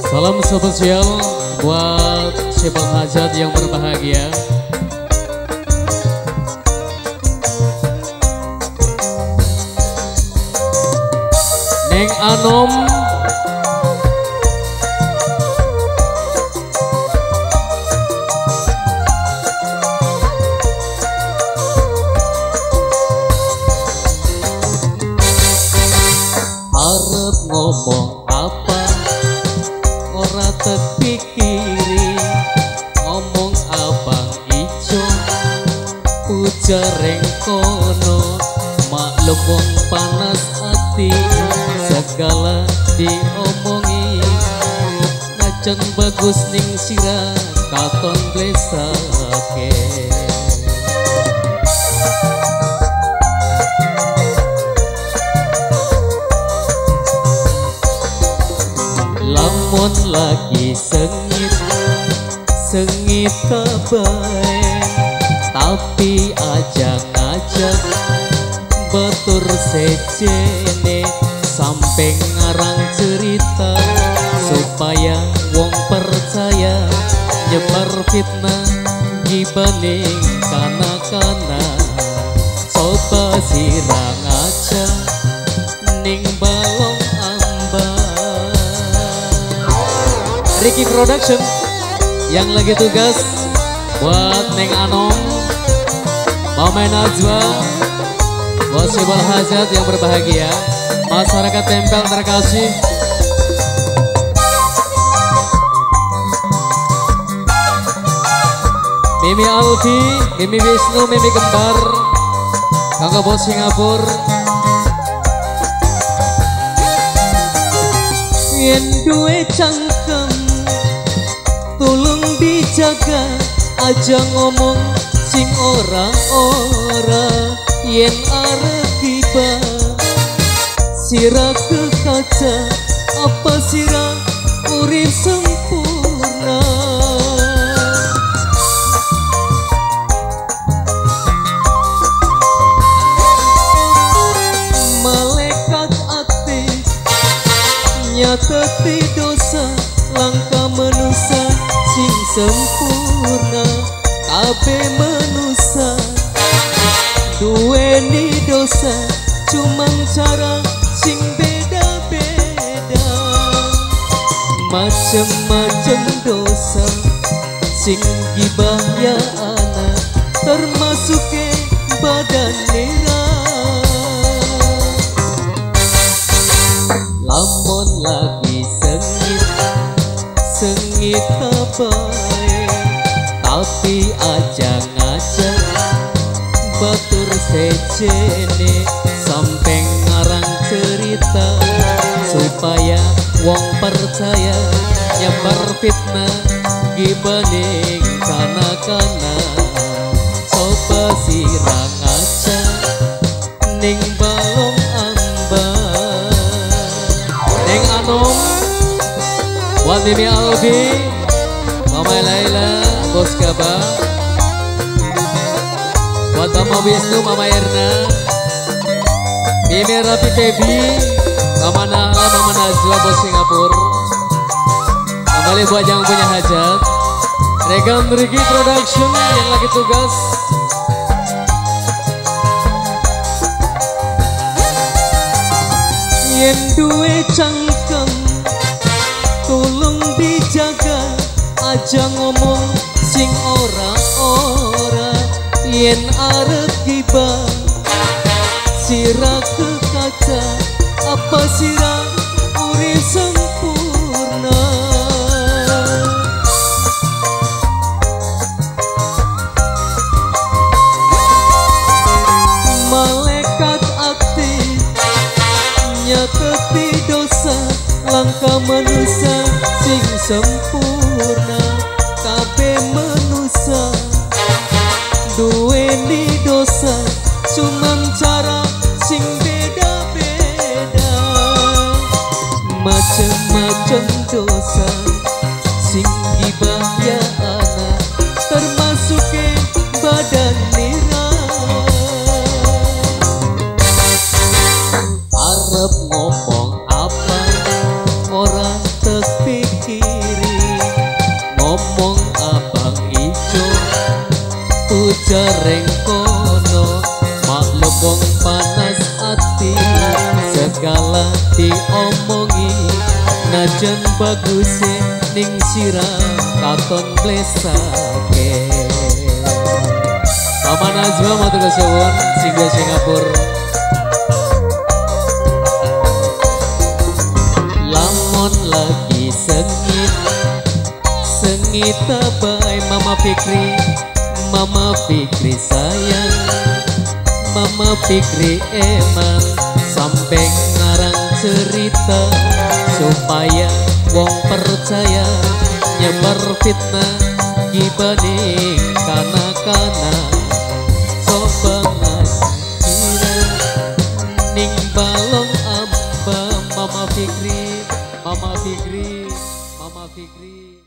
Salam spesial buat Syebal Hajat yang berbahagia. Neng Anom, arep ngomong apa ora terpikiri, ngomong abang ijo ujareng kono, maklum wong panas hati segala diomongi, najan bagus ning sirah katon blesake. Lamun lagi sengit kebae, tapi ajak-ajak batur sejene sampai ngarang cerita supaya wong percaya, nyebar fitnah gibaning kana-kana. Coba sirang aja ning balong ambang. Ricky Production yang lagi tugas buat Neng Anom, Mama Najwa, buat Syebal Hajat yang berbahagia, masyarakat Tempel terkasih. Mimi Alfi, Mimi Wisnu, Mimi Kembar, kakak bos Singapura. Yen duwe cangkem tulung dijaga, aja ngomong sing ora-ora. Yen arep tiba sira ke kaca, apa sira urip sempurna. Malaikat ati nyateti dosa, langkah manusia sing sempurna. Kabeh manusia duweni dosa, cuma cara sing beda-beda. Macem-macem dosa sing gibah ya anak, termasuk ke badan nira. Lamun lagi sengit bae, tapi ajak-ajak batur sejene sampai ngarang cerita supaya wong percaya, nyebar fitnah gibaning kana-kana. Coba sirang aja ning balong ambang. Neng Anom, buat Mimi Alfi, Mama Laila, Bos Gaba, buat Mama Wisnu, Mama Erna, Mimi Rapi Tebi, Mama Nahla, Mama Najwa, Bos Singapura. Kembali buat yang punya hajat, Regan Ricky Production yang lagi tugas. Yen duwe cangkem tulung dijaga, aja ngomong sing ora-ora. Yen arep gibah sira ke kaca, apa sira urip sempurna. Malaikat ati nyateti dosa, langkah manusia sing sempurna. Kabeh manusia duweni dosa, cuman cara sing beda-beda. Macem-macem dosa sing gibah ya anak, termasuk ke badan nira. Arep ngomong apa ora terpikir, jareng kono maklum wong panas ati segala diomongi najan baguse ning sirah katon blesake. Mama Najwa matur suwun singgah Singapura. Lamun lagi sengit bae Mama Fikri sayang, Mama Fikri emang sampai ngarang cerita supaya wong percaya nyebar fitnah gibaning kana-kana. Coba ngasira ning balong amba Mama Fikri, Mama Fikri, Mama Fikri.